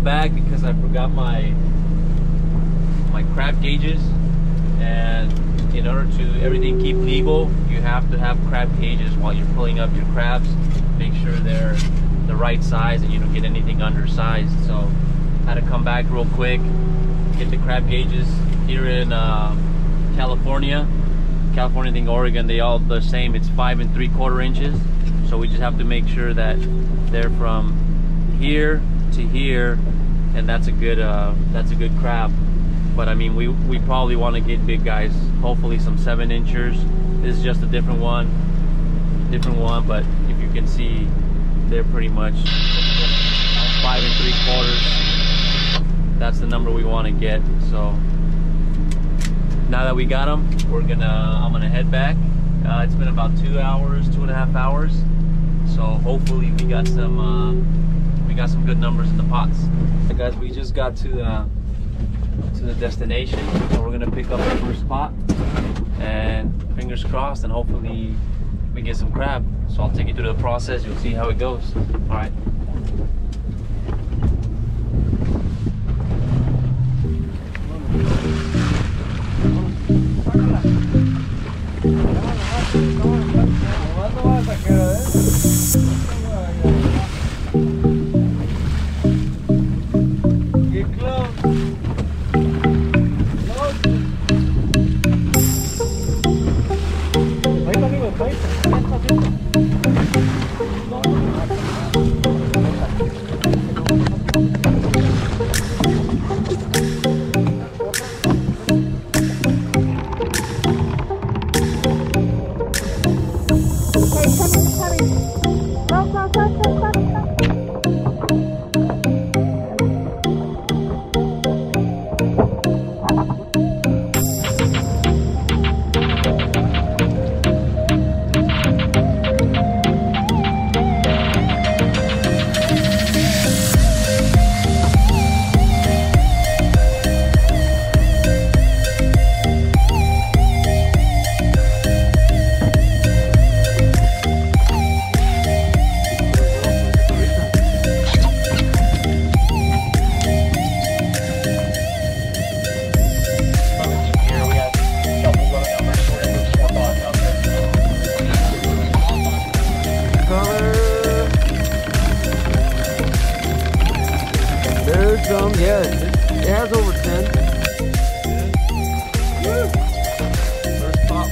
back because I forgot my crab gauges, and in order to everything keep legal, you have to have crab gauges while you're pulling up your crabs. Make sure they're the right size and you don't get anything undersized. So I had to come back real quick, get the crab gauges. Here in California, I think Oregon, they all the same. It's 5 3/4 inches. So we just have to make sure that they're from here to here, and that's a good crab. But I mean, we probably want to get big guys, hopefully some 7 inchers. This is just a different one, but if you can see, they're pretty much 5 3/4. That's the number we want to get. So now that we got them, I'm gonna head back. It's been about 2.5 hours. So hopefully we got some good numbers in the pots. Hey guys, we just got to the destination, and we're gonna pick up the first spot, and fingers crossed, and hopefully we get some crab. So I'll take you through the process. You'll see how it goes. All right. Yeah, it has over 10. Yeah. First pop.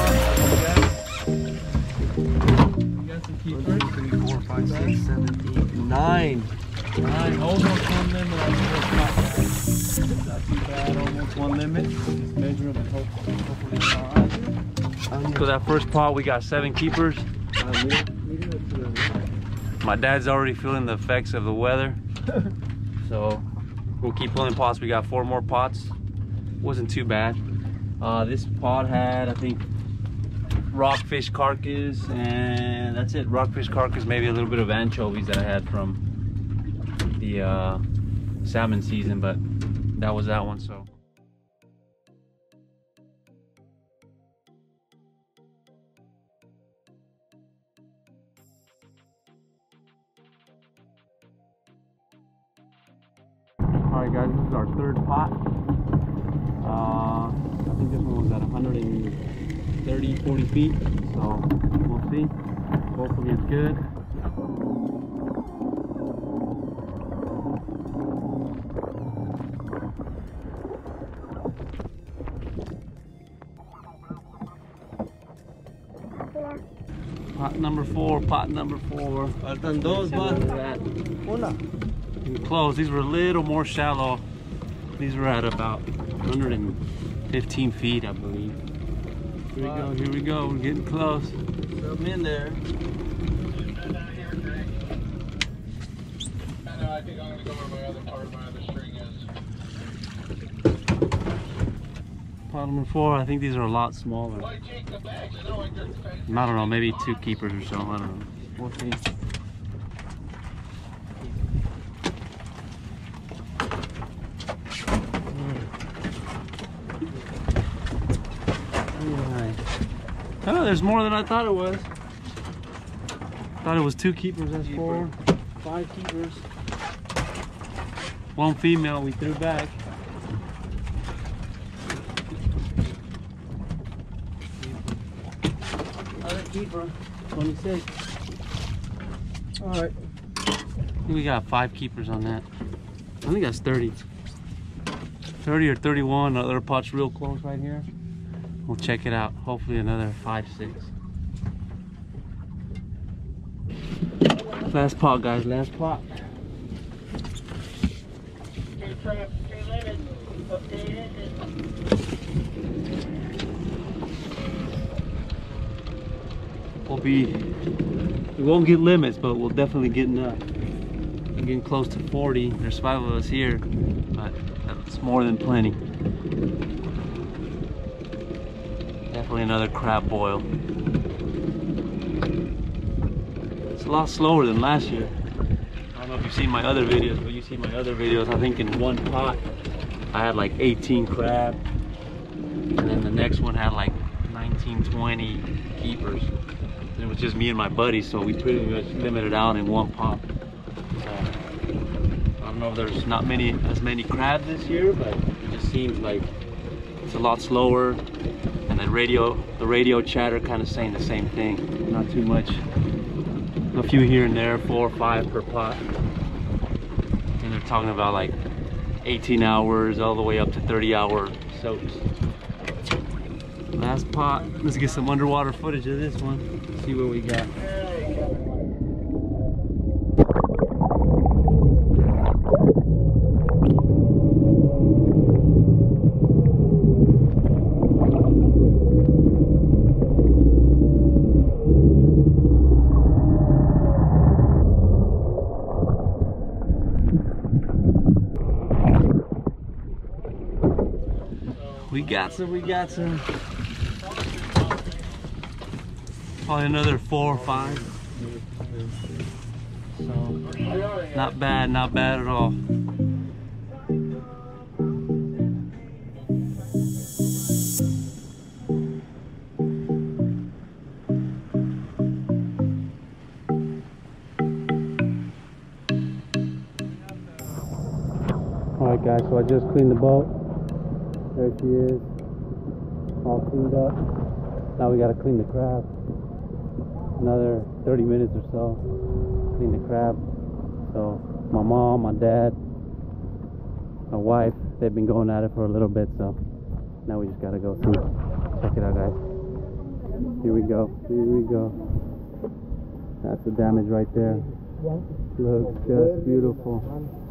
You got some keepers? 1, 2, 3, 4, 5, 6, 7, 8, 9. 9. Almost one limit on the first pop, guys. Not too bad, almost one limit. Just measure them and hopefully it's alright. So that first pot, we got 7 keepers. My dad's already feeling the effects of the weather. So we'll keep pulling pots. We got 4 more pots. Wasn't too bad. This pot had, I think, rockfish carcass, and that's it. Rockfish carcass, maybe a little bit of anchovies that I had from the salmon season, but that was that one. So alright guys, this is our 3rd pot. I think this one was at 130, 40 feet, so we'll see. Hopefully it's good. Pot number 4, pot number 4. Faltan 2, Una. Close. These were a little more shallow. These were at about 115 feet, I believe. Here we go. We're getting close. Throw them in there. I think I'm going to go where my other part, my other string is. Pot number 4. I think these are a lot smaller. I don't know, maybe 2 keepers or so. I don't know. We'll see. Oh, there's more than I thought it was. Thought it was 2 keepers. That's 4, 5 keepers. One female we threw back. Another keeper, 26. All right. I think we got 5 keepers on that. I think that's 30. 30 or 31. The other pot's real close right here. We'll check it out. Hopefully another 5, 6. Last pot, guys. Last pot. We won't get limits, but we'll definitely get enough. We're getting close to 40. There's 5 of us here, but that's more than plenty. Definitely another crab boil. It's a lot slower than last year. I don't know if you've seen my other videos, but you see my other videos, I think in one pot I had like 18 crab, and then the next one had like 19, 20 keepers. And it was just me and my buddies, so we pretty much limited out in one pot. So, I don't know if there's not as many crabs this year, but it just seems like it's a lot slower. And the radio chatter kind of saying the same thing. Not too much. A few here and there, 4 or 5 per pot. And they're talking about like 18 hours all the way up to 30-hour soaks. Last pot. Let's get some underwater footage of this one. See what we got. We got some. Probably another 4 or 5. So, not bad at all. Alright guys, so I just cleaned the boat. There she is, all cleaned up. Now we gotta clean the crab. Another 30 minutes or so, clean the crab. So my mom, my dad, my wife, they've been going at it for a little bit, so now we just gotta go see. Check it out, guys. Here we go, here we go. That's the damage right there. Looks just beautiful.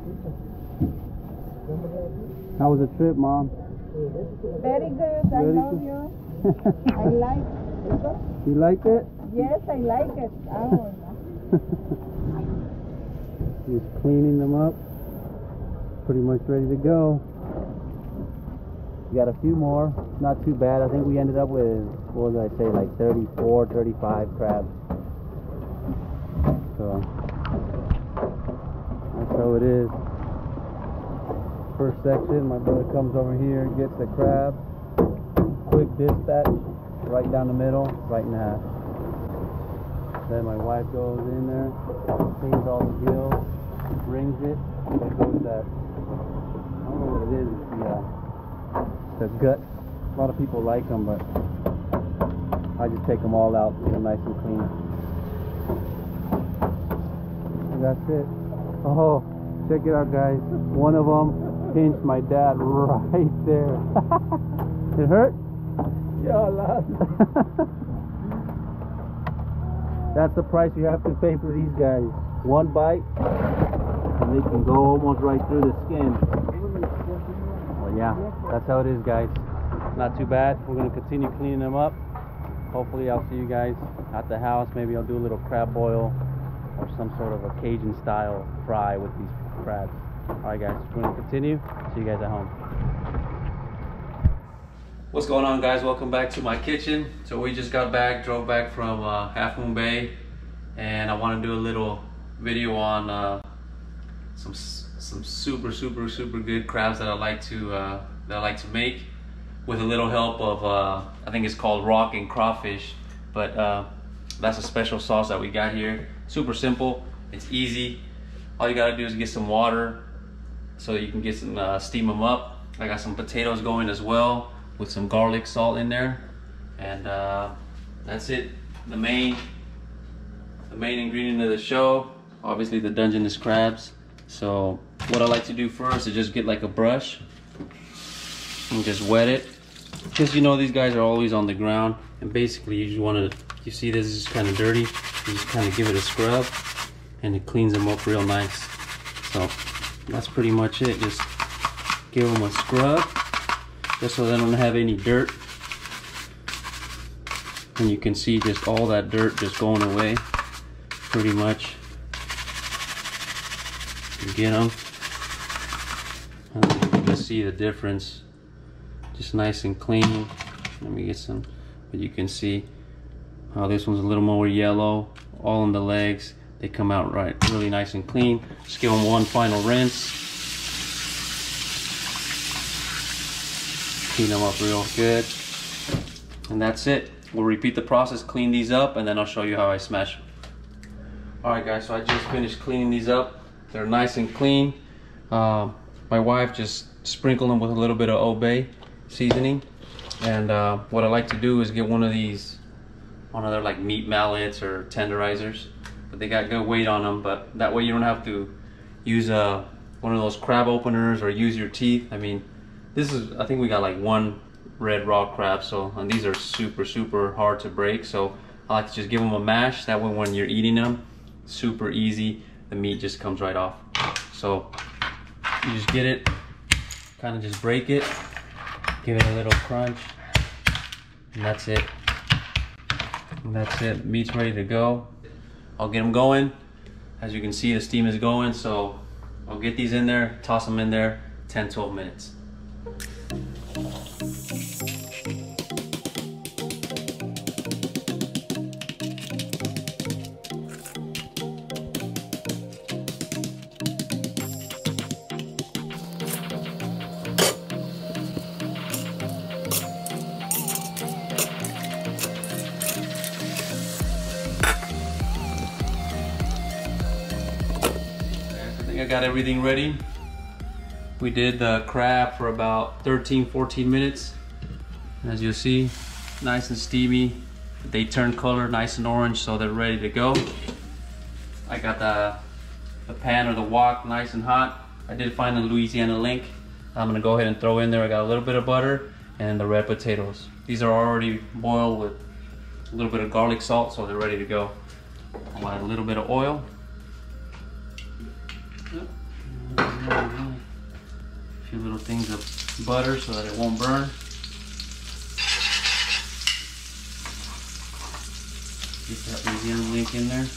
How was the trip, Mom? Very good. I love you. I like it. You liked it? Yes, I like it. Oh. Just cleaning them up. Pretty much ready to go. We got a few more. Not too bad. I think we ended up with, what did I say, like 34, 35 crabs. So that's how it is. First section, my brother comes over here, gets the crab, quick dispatch, right down the middle, right in half. Then my wife goes in there, cleans all the gills, rings it, and there goes that, I don't know what it is, the gut. A lot of people like them, but I just take them all out, get them nice and clean. And that's it. Oh, check it out, guys. One of them pinched my dad right there. It hurt? Yeah, that's the price you have to pay for these guys. One bite, and they can go almost right through the skin. Well, yeah, that's how it is, guys. Not too bad. We're going to continue cleaning them up. Hopefully I'll see you guys at the house. Maybe I'll do a little crab boil or some sort of a Cajun style fry with these crabs. Alright guys, we're going to continue. See you guys at home. What's going on, guys? Welcome back to my kitchen. So we just got back, drove back from Half Moon Bay, and I want to do a little video on some super good crabs that I like to make with a little help of I think it's called rock and crawfish, but that's a special sauce that we got here. Super simple, it's easy. All you gotta do is get some water, so you can get some steam them up. I got some potatoes going as well with some garlic salt in there, and that's it. The main ingredient of the show, obviously the Dungeness crabs. So what I like to do first is just get like a brush and just wet it, because you know these guys are always on the ground, and basically you just want to, you see this is kind of dirty, you just kind of give it a scrub and it cleans them up real nice. So that's pretty much it. Just give them a scrub just so they don't have any dirt, and you can see just all that dirt just going away pretty much. You get them, and you can just see the difference, just nice and clean. Let me get some, but you can see how this one's a little more yellow, all in the legs. They come out right, really nice and clean. Just give them one final rinse. Clean them up real good. And that's it. We'll repeat the process, clean these up, and then I'll show you how I smash them. Alright guys, so I just finished cleaning these up. They're nice and clean. My wife just sprinkled them with a little bit of Old Bay seasoning. And what I like to do is get one of their like meat mallets or tenderizers. But they got good weight on them, but that way you don't have to use one of those crab openers or use your teeth. I mean, this is, I think we got like one red raw crab, so, and these are super hard to break, so I like to just give them a mash. That way when you're eating them, super easy, the meat just comes right off. So you just get it, kind of just break it, give it a little crunch, and that's it. And that's it, meat's ready to go. I'll get them going. As you can see, the steam is going, so I'll get these in there, toss them in there, 10-12 minutes. I got everything ready. We did the crab for about 13-14 minutes. As you'll see, nice and steamy. They turn color nice and orange, so they're ready to go. I got the pan or the wok nice and hot. I did find the Louisiana link. I'm gonna go ahead and throw in there. I got a little bit of butter and the red potatoes. These are already boiled with a little bit of garlic salt, so they're ready to go. I'll add a little bit of oil. A few little things of butter so that it won't burn. Get that Louisiana link in there.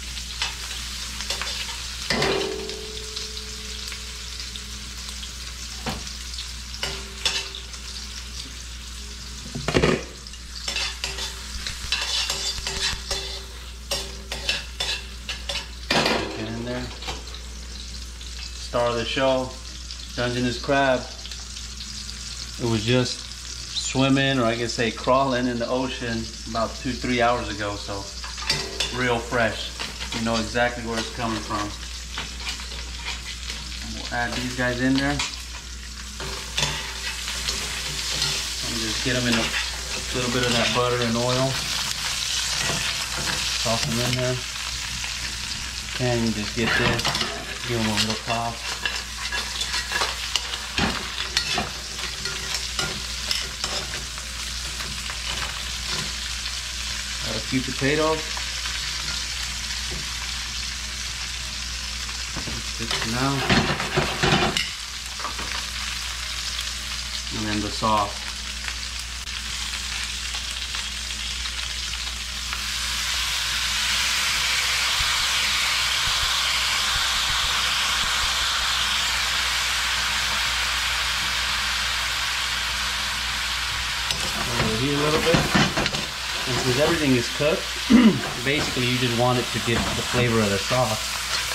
Get in there. Star of the show, Dungeness crab. It was just swimming, or I can say crawling in the ocean about 2-3 hours ago, so real fresh. You know exactly where it's coming from. We'll add these guys in there. And just get them in a little bit of that butter and oil. Toss them in there. And you just get this, give them a little toss. Add a few potatoes. Just now. And then the sauce. Overheat a little bit. And since everything is cooked, basically you just want it to get the flavor of the sauce.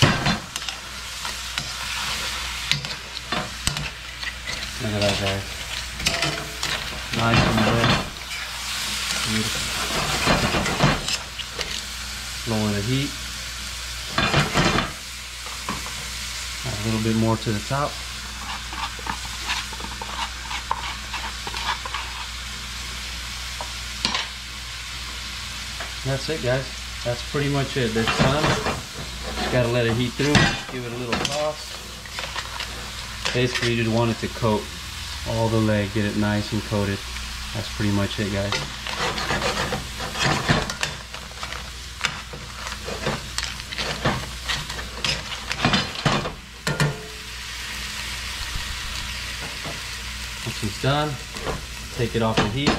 Look at that, guys. Nice and red. Beautiful. Lower the heat. Add a little bit more to the top. That's it, guys. That's pretty much it. It's done. Just gotta let it heat through. Give it a little toss. Basically, you just want it to coat all the leg, get it nice and coated. That's pretty much it, guys. Once it's done, take it off the heat.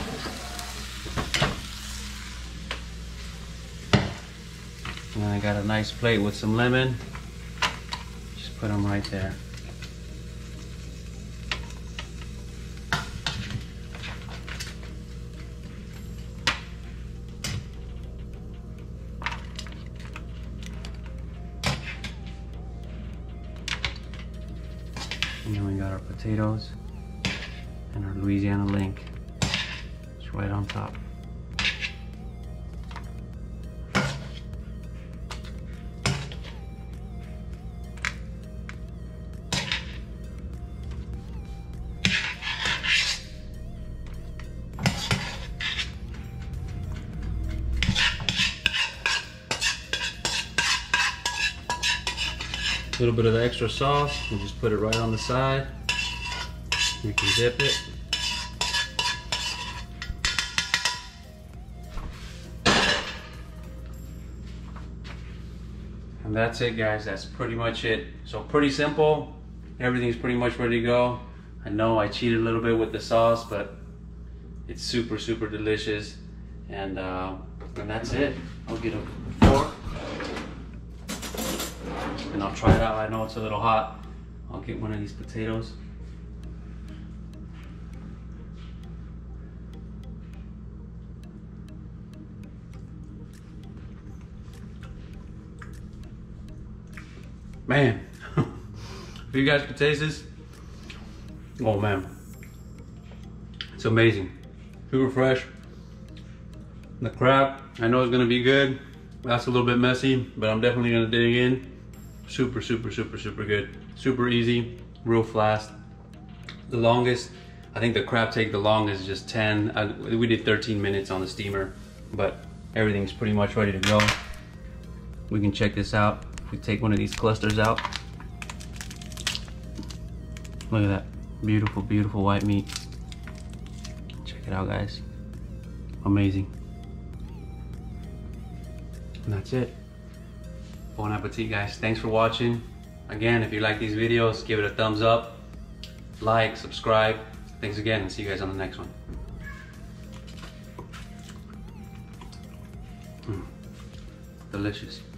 And I got a nice plate with some lemon. Just put them right there. And then we got our potatoes and our Louisiana link. It's right on top. A little bit of the extra sauce, we'll just put it right on the side. You can dip it. And that's it, guys. That's pretty much it. So pretty simple. Everything's pretty much ready to go. I know I cheated a little bit with the sauce, but it's super, super delicious. And that's it. I'll get a fork. And I'll try it out. I know it's a little hot. I'll get one of these potatoes. Man, if you guys could taste this, oh man, it's amazing. Super fresh. The crab, I know it's gonna be good. That's a little bit messy, but I'm definitely gonna dig in. Super, super, super, super good. Super easy, real fast. The longest, I think the crab take the longest, just 10. We did 13 minutes on the steamer, but everything's pretty much ready to go. We can check this out. If we take one of these clusters out. Look at that, beautiful, beautiful white meat. Check it out, guys. Amazing. And that's it. Bon appetit, guys. Thanks for watching. Again, if you like these videos, give it a thumbs up, like, subscribe. Thanks again, and see you guys on the next one. Delicious.